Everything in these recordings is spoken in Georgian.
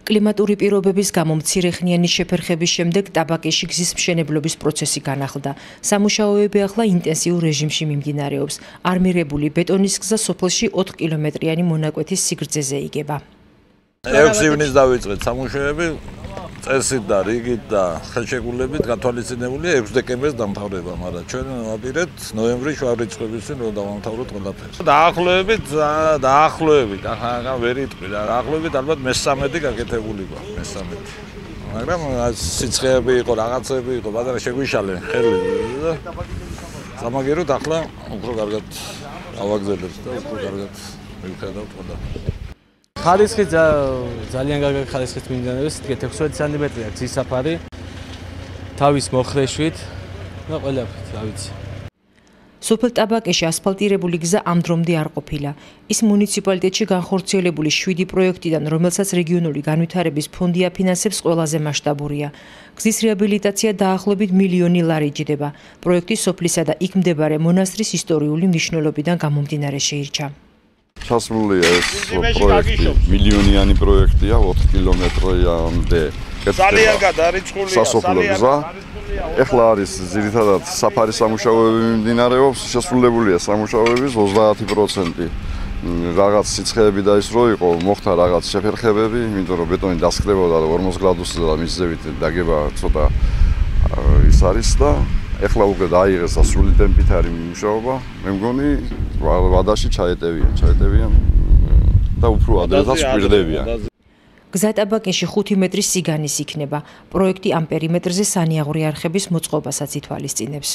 კლიმატური პირობების გამო მცირეხნიანი შეფერხების შემდეგ ტაბაკეში გზის მშენებლობის პროცესი განახლდა. სამუშაოები ახლა ინტენსიურ რეჟიმში მიმდინარეობს. არმირებული ბეტონის გზა სოფელში 4 კილომეტრიანი მონაკვეთის სიგრძეზე იგება. 6 ივნის დავიწყეთ სამუშაოები, წესით და რიგით და ხელშეკრულებით გათვალისწინებულია 6 დეკემბერს დამთავრება, მაგრამ ჩვენ ვაპირებთ ნოემბრის შუა რიცხვების წინ რომ დავამთავროთ ყველაფერს. დაახლოებით, ახლა ვერ იტყვი რა, დაახლოებით ალბათ მე-13 გაკეთებული გვაქვს, მე-13. მაგრამ სიცხეები იყო, რაღაცები იყო, მაგრამ შეგვიშალენ ხელი და სამაგეროთ ახლა უფრო კარგად ავაგზელებთ და უფრო კარგად მივხედავთ ყველაფერს. ხარისხი ძალიან კარგი ხარისხით მიმდინარეობს, 16 სანტიმეტრია გზის საფარი, თავის მოხრეშვით და ყველაფრით, რა ვიცი. სოფელ ტაბაკეში ასფალტირებული გზა ამ დრომდე არ ყოფილა. ის მუნიციპალიტეტში განხორციელებული 7 პროექტიდან, რომელსაც რეგიონული განვითარების ფონდი აფინანსებს, ყველაზე მასშტაბურია. გზის რეაბილიტაცია დაახლოებით მილიონი ლარი ჯდება. პროექტი სოფლისა და იქ მდებარე მონასტრის ისტორიული მნიშვნელობიდან გამომდინარე შეირჩა. ჩასმულია ეს პროექტი, მილიონიანი პროექტია, 4 კილომეტრამდე ძალიან გადარიცხულია, სასოფლო გზა. ეხლა არის ძირითადად საფარი სამუშაოები მიმდინარეობს, შესრულებულია სამუშაოების 30%. რაღაც სიცხეები და ის რო იყო, მოხდა რაღაც შეფერხებები, იმიტომ რომ ბეტონი დასკდებოდა და 40 გრადუსზე და მის ზევით დაგება ცოტა ის არის და ეხლა უკვე დაიღეს და სრული ტემპით არის მუშაობა. მე მგონი ვადაში ჩაეტევიან და უფრო ადრესაც გვირდებიან. გზა ტაბაკეში 5 მეტრის სიგანის იქნება. პროექტი ამ პერიმეტრზე სანიაღვრე არხების მოწყობასაც ითვალისწინებს.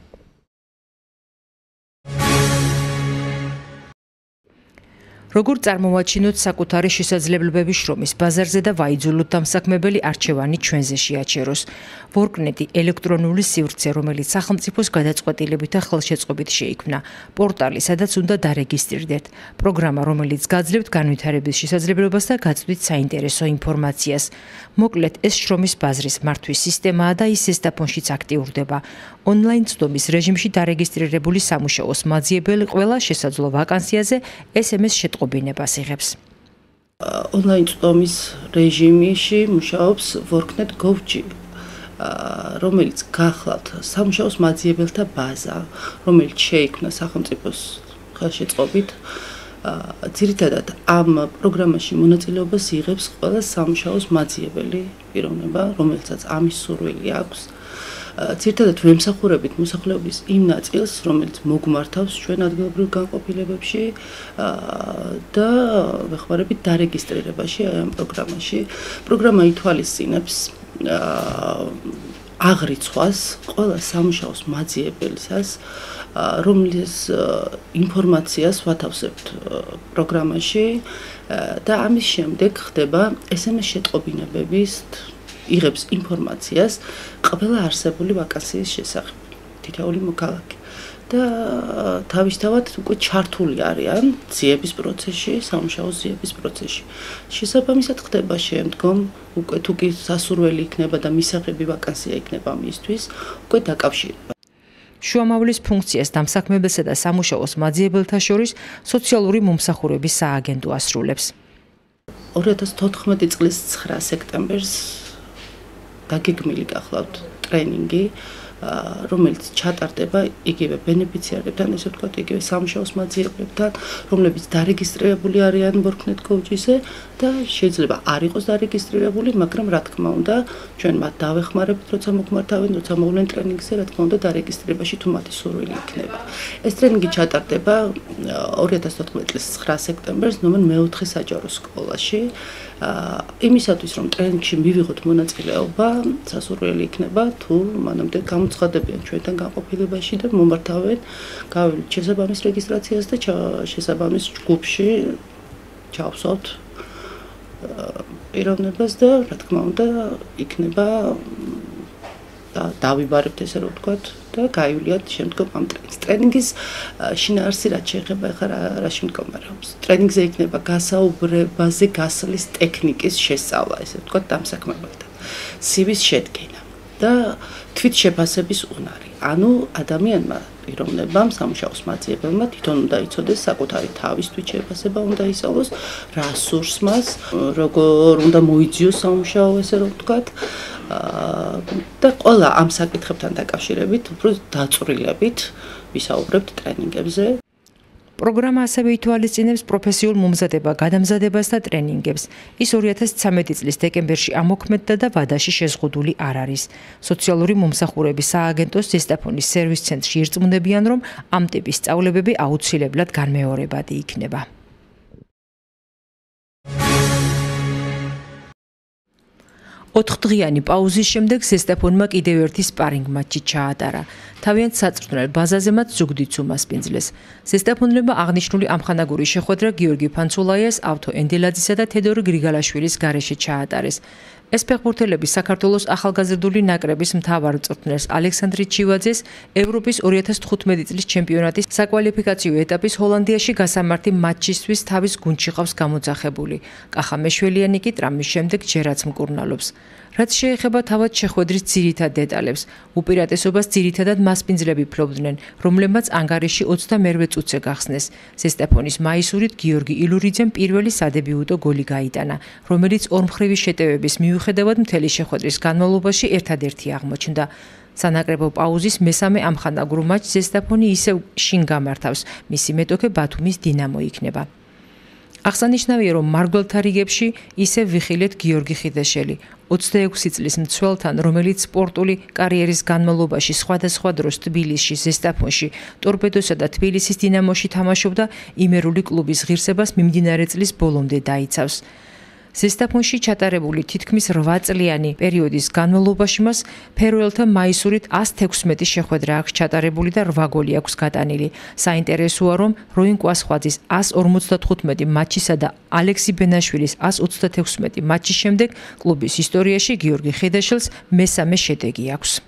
როგორ წარმოვაჩინოთ საკუთარი შესაძლებლობების შრომის ბაზარზე და ვაიძულოთ დამსაქმებელი არჩევანი ჩვენზე შეაჩეროს. ვორკნეტი ელექტრონული სივრცე, რომელიც სახელმწიფოს გადაწყვეტილებით და ხელშეწყობით შეიქმნა. პორტალი, სადაც უნდა დარეგისტრირდეთ. პროგრამა, რომელიც გაძლევთ განვითარების შესაძლებლობას და გაწვდით საინტერესო ინფორმაციას. მოკლედ, ეს შრომის ბაზრის მართვის სისტემაა და ის ესტაფონშიც აქტიურდება. ონლაინ წვდომის რეჟიმში დარეგისტრირებული სამუშაოს მაძიებელი ყველა შესაძლო ვაკანსიაზე SMS შეტყობინებას იღებს. ონლაინ წვდომის რეჟიმში მუშაობს worknet.gov.g, რომელიც გახლავთ სამუშაოს მაძიებელთა ბაზა, რომელიც შეიქმნა სახელმწიფოს ხელშეწყობით. ძირითადად ამ პროგრამაში მონაწილეობას იღებს ყველა სამუშაოს მაძიებელი პიროვნება, რომელსაც ამის სურვილი აქვს. ძირითადად ვემსახურებით მოსახლეობის იმ ნაწილს, რომელიც მოგმართავს ჩვენ ადგილობრივ განყოფილებებში და ვეხმარებით დარეგისტრირებაში ამ პროგრამაში. პროგრამა ითვალისწინებს აღრიცხვას ყველა სამუშაოს მაძიებელისას, რომლის ინფორმაციას ვათავსებთ პროგრამაში და ამის შემდეგ ხდება SMS შეტყობინებების იღებს ინფორმაციას ყველა არსებული ვაკანსიის შესახებ, თითოეული მოქალაქე. და თავისთავად უკვე ჩართული არიან ძიების პროცესში, სამუშაოს ძიების პროცესში. შესაბამისად ხდება შემდგომ, უკვე თუ კი სასურველი იქნება და მისაღები ვაკანსია იქნება მისთვის, უკვე დაკავშირება. შუამავლის ფუნქციას დამსაქმებელსა და სამუშაოს მაძიებელთა შორის სოციალური მომსახურების სააგენტო ასრულებს. 2014 წლის 9 სექტემბერს დაგეგმილი გახლავთ ტრენინგი, რომელიც ჩატარდება იგივე ბენეფიციარებთან, ესე ვთქვათ, იგივე სამუშაოს მაძიებლებთან, რომლებიც დარეგისტრირებული არიან worknet.gov.g-ზე და შეიძლება არ იყოს დარეგისტრირებული, მაგრამ რა თქმა უნდა, ჩვენ მათ დავეხმარებთ, როცა მოგმართავენ, როცა მოვლენ ტრენინგზე, რა თქმა უნდა, დარეგისტრირებაში თუ მათი სურვილი იქნება. ეს ტრენინგი ჩატარდება 2014 წლის 9 სექტემბერს ნომერ მე-4 საჯარო სკოლაში. იმისათვის, რომ ტრენინგში მივიღოთ მონაწილეობა, სასურველი იქნება, თუ მანამდე გამოცხადებიან ჩვენთან განყოფილებაში და მომართავენ, გავივლით შესაბამის რეგისტრაციას და შესაბამის ჯგუფში ჩავსვათ პიროვნებას და რა თქმა უნდა, იქნება დავიბარებთ ესე რომ ვთქვათ და გაივლიათ შემდგომ ამ ტრენინგის შინაარსი რაც შეეხება ახლა რაში მდგომარეობს. ტრენინგზე იქნება გასაუბრებაზე გასვლის ტექნიკის შესწავლა, ესე ვთქვათ, დამსაქმებელთან. CV-ს შედგენა. და თვითშეფასების უნარი. ანუ ადამიანმა პიროვნებამ, სამუშაოს მაძიებელმა თვითონ უნდა იცოდეს საკუთარი თავის თვითშეფასება უნდა ისწავლოს, რა სურს მას, როგორ უნდა მოიძიოს სამუშაო, ესე რომ ვთქვათ. და ყველა ამ საკითხებთან დაკავშირებით უფრო დაწვრილებით ვისაუბრებთ ტრენინგებზე. პროგრამა ასევე ითვალისწინებს პროფესიულ მომზადება, გადამზადებას და ტრენინგებს. ის 2013 წლის დეკემბერში ამოქმედდა და ვადაში შეზღუდული არ არის. სოციალური მომსახურების სააგენტოს ზესტაფონის სერვის ცენტრში ირწმუნებიან, რომ ამ ტიპის სწავლებები აუცილებლად განმეორებადი იქნება. ოთხდღიანი პაუზის შემდეგ ზესტაფონმა კიდევ ერთი სპარინგ მატჩი ჩაატარა. თავიანთ საწვრთნელ ბაზაზე მათ ზუგდიდს უმასპინძლეს. ზესტაფონელებმა აღნიშნული ამხანაგური შეხვედრა გიორგი ფანცულაიას, ავთო ენდელაძისა და თედორ გრიგალაშვილის გარეშე ჩაატარეს. ეს ფეხბურთელები საქართველოს ახალგაზრდული ნაკრების მთავარ მწვრთნელს ალექსანდრე ჩივაძეს ევროპის 2015 წლის ჩემპიონატის საკვალიფიკაციო ეტაპის ჰოლანდიაში გასამართი მატჩისთვის თავის გუნდში ყავს გამოძახებული. კახა მეშველიანი კი ტრამვის შემდეგ ჯერაც მკურნალობს. რაც შეეხება თავად შეხვედრის ძირითად დეტალებს, უპირატესობას ძირითადად მასპინძლები ფლობდნენ, რომლებმაც ანგარიში 28 წუთზე გახსნეს. ზესტაფონის მაისურით გიორგი ილურიძემ პირველი სადებიუტო გოლი გაიტანა, რომელიც ორმხრივი შეტევების მიუხედავად მთელი შეხვედრის განმავლობაში ერთადერთი აღმოჩნდა. სანაკრებო პაუზის მესამე ამხანაგურ მატჩს ზესტაფონი ისევ შინ გამართავს, მისი მეტოქე ბათუმის დინამო იქნება. აღსანიშნავია, რომ მარგველთა რიგებში ისევ ვიხილეთ გიორგი ხიდაშელი, 26 წლის მცველთან, რომელიც სპორტული კარიერის განმავლობაში სხვადასხვა დროს თბილისში, ზესტაფონში, ტორპედოსა და თბილისის დინამოში თამაშობდა, იმერული კლუბის ღირსებას მიმდინარე წლის ბოლომდე დაიცავს. ზესტაფონში ჩატარებული თითქმის 8 წლიანი პერიოდის განმავლობაში მას ფეროელთა მაისურით 116 შეხვედრა აქვს ჩატარებული და 8 გოლი აქვს გატანილი. საინტერესოა, რომ როინ კვასხვაძის 155 მატჩისა და ალექსი ბენაშვილის 136 მატჩის შემდეგ კლუბის ისტორიაში გიორგი ხიდაშელს მესამე შედეგი აქვს.